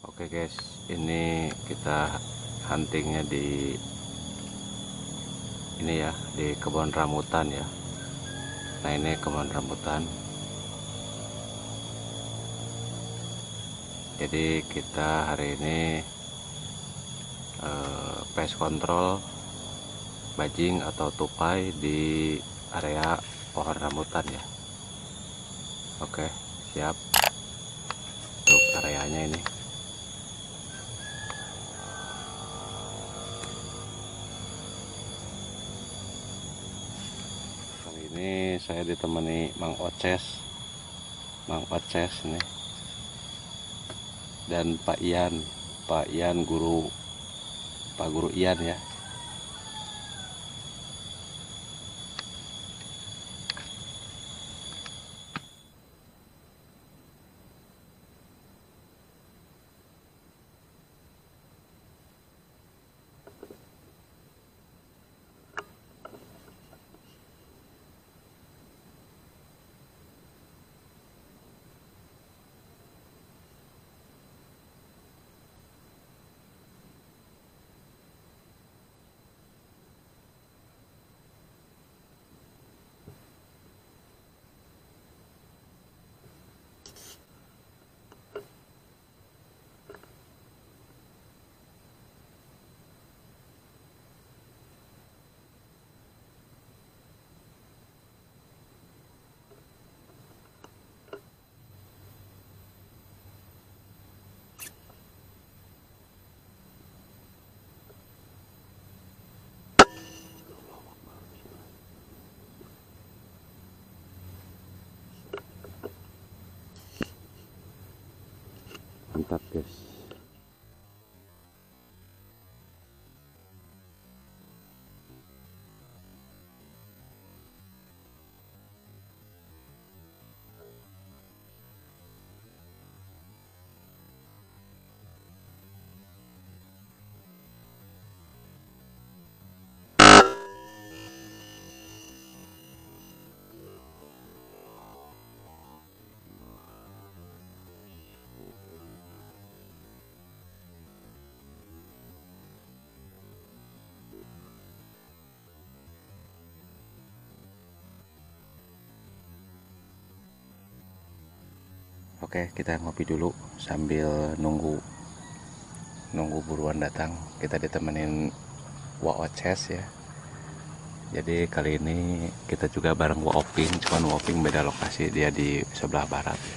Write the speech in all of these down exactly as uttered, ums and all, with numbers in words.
Oke guys, ini kita huntingnya di ini ya, di kebun rambutan ya. Nah ini kebun rambutan. Jadi kita hari ini eh, pest control bajing atau tupai di area pohon rambutan ya. Oke, siap untuk areanya ini. Kali ini saya ditemani Mang Oces, Mang Oces nih, dan Pak Ian, Pak Ian guru, Pak Guru Ian ya. Mantap guys. Oke, kita ngopi dulu sambil nunggu nunggu buruan datang. Kita ditemenin Wa Oces ya. Jadi kali ini kita juga bareng Wa Oping, cuman Wa Oping beda lokasi, dia di sebelah barat ya.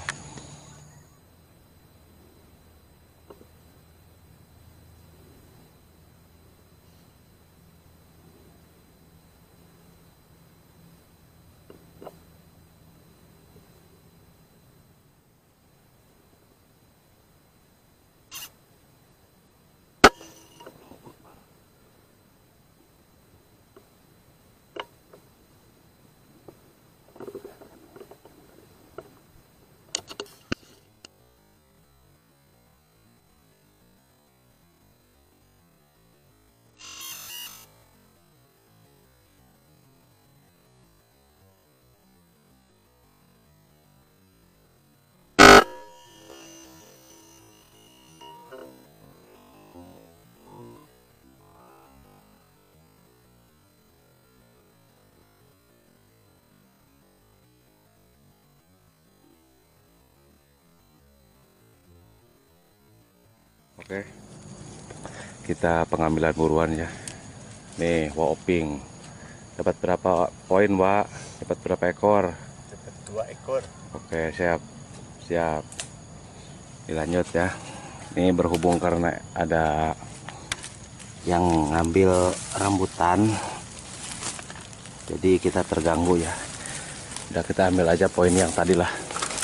Oke, kita pengambilan buruan ya. Nih Wa Oping dapat berapa poin, Wa? Dapat berapa ekor? Dapat dua ekor. Oke, siap siap dilanjut ya. Ini berhubung karena ada yang ngambil rambutan, jadi kita terganggu ya. Udah, kita ambil aja poin yang tadi lah.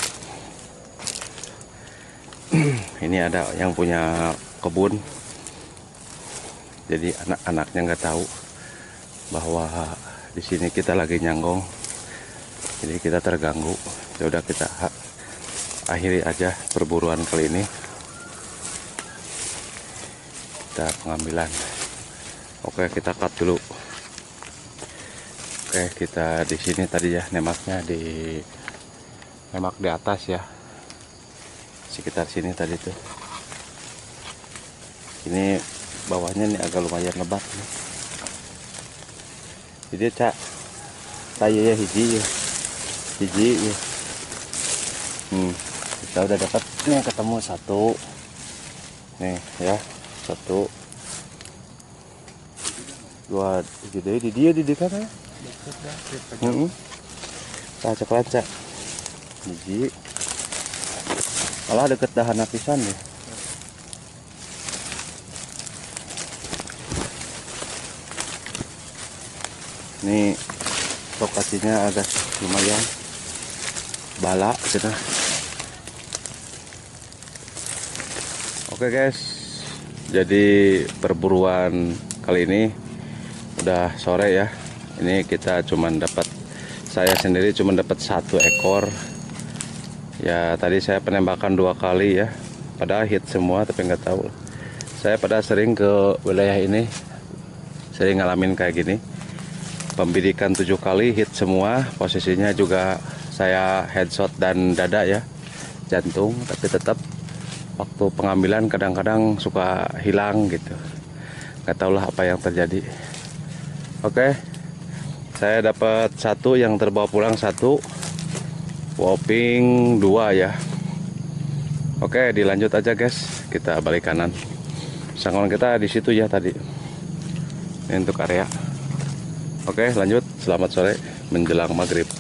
Ini ada yang punya kebun, jadi anak-anaknya nggak tahu bahwa di sini kita lagi nyanggong, jadi kita terganggu. Ya udah, kita akhiri aja perburuan kali ini. Kita pengambilan. Oke, kita cut dulu. Oke, kita di sini tadi ya, nemaknya di nemak di atas ya, sekitar sini tadi tuh. Ini bawahnya nih agak lumayan lebat nih. Jadi cak saya ya hiji ya hiji ya. Hmm, kita udah dapat nih, ketemu satu nih ya, satu dua gede di dia di dekat ya. Hmm, tak coklat cak hiji malah deket dahan pisan deh. Ini lokasinya agak lumayan bala cina. Oke guys, jadi perburuan kali ini udah sore ya. Ini kita cuman dapat, saya sendiri cuman dapat satu ekor. Ya tadi saya penembakan dua kali ya, padahal hit semua tapi nggak tahu. Saya pada sering ke wilayah ini, sering ngalamin kayak gini. Pembidikan tujuh kali hit semua, posisinya juga saya headshot dan dada ya, jantung, tapi tetap waktu pengambilan kadang-kadang suka hilang gitu, nggak tahulah apa yang terjadi. Oke, saya dapat satu, yang terbawa pulang satu, whopping dua ya. Oke, dilanjut aja guys, kita balik kanan. Sangkauan kita di situ ya tadi. Ini untuk area. Oke, lanjut. Selamat sore menjelang maghrib.